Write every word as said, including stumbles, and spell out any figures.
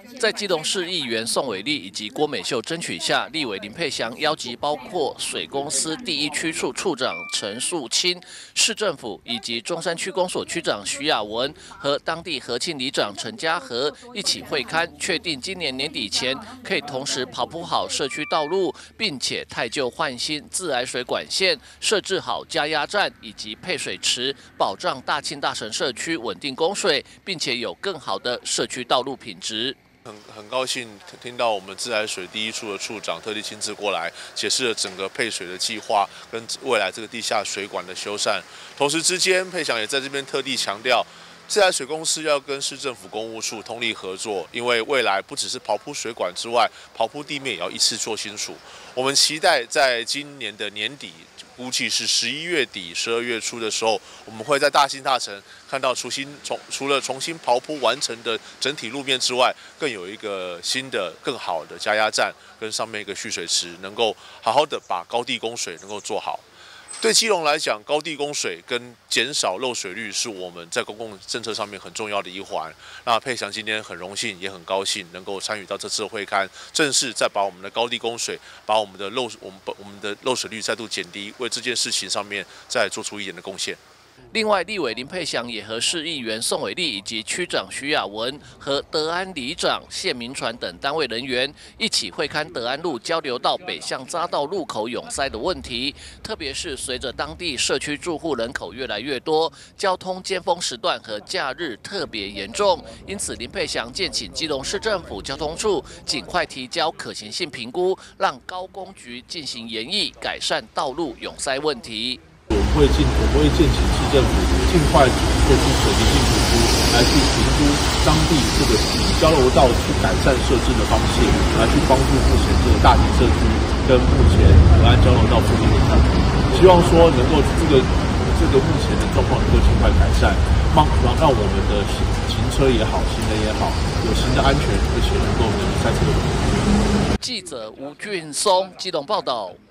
在基隆市议员宋伟立以及郭美秀争取下，立委林佩祥邀集包括水公司第一区处处长陈树清、市政府以及中山区公所区长徐雅文和当地和庆里长陈家和一起会勘，确定今年年底前可以同时跑铺好社区道路，并且汰旧换新自来水管线，设置好加压站以及配水池，保障大庆大神社区稳定供水，并且有更好的社区道路品质。 很很高兴听到我们自来水第一处的处长特地亲自过来解释了整个配水的计划跟未来这个地下水管的修缮。同时之间，佩祥也在这边特地强调，自来水公司要跟市政府公务处通力合作，因为未来不只是刨铺水管之外，刨铺地面也要一次做清楚。我们期待在今年的年底。 估计是十一月底、十二月初的时候，我们会在大兴大城看到重新重除了重新刨铺完成的整体路面之外，更有一个新的、更好的加压站跟上面一个蓄水池，能够好好的把高地供水能够做好。 对基隆来讲，高地供水跟减少漏水率是我们在公共政策上面很重要的一环。那佩祥今天很荣幸，也很高兴能够参与到这次的会勘，正式再把我们的高地供水，把我们的漏我们我们的漏水率再度减低，为这件事情上面再做出一点的贡献。 另外，立委林佩祥也和市议员宋伟立以及区长徐雅文和德安里长谢明传等单位人员一起会勘德安路交流道北向匝道路口涌塞的问题。特别是随着当地社区住户人口越来越多，交通尖峰时段和假日特别严重，因此林佩祥建请基隆市政府交通处尽快提交可行性评估，让高工局进行研议，改善道路涌塞问题。 我们会进，我们会建请市政府尽快做出可行性评估，来去评估当地这个以交流道去改善设置的方式，来去帮助目前这个大型社区跟目前河岸交流道附近的居民。希望说能够这个这个目前的状况能够尽快改善，让让我们的行行车也好，行人也好，有行的安全，而且能够免于塞车的问题。 记者吴俊松基隆报道。